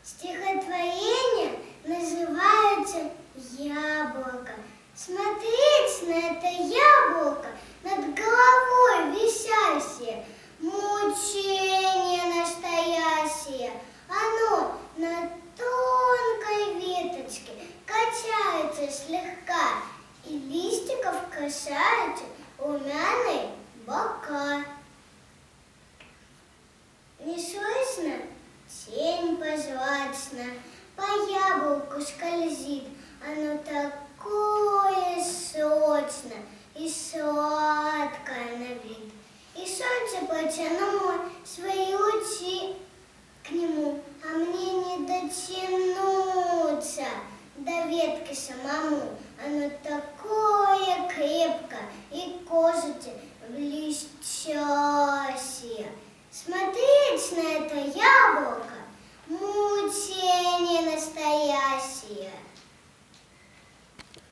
Стихотворение называется «Яблоко». Смотреть на это яблоко, над головой висящее, мучение настоящее. Оно на тонкой веточке качается слегка, и листиков касаются румяные бока. Не слышно? Тень прозрачна по яблоку скользит, оно такое сочное и сладкое на вид. И солнце протянуло свои лучи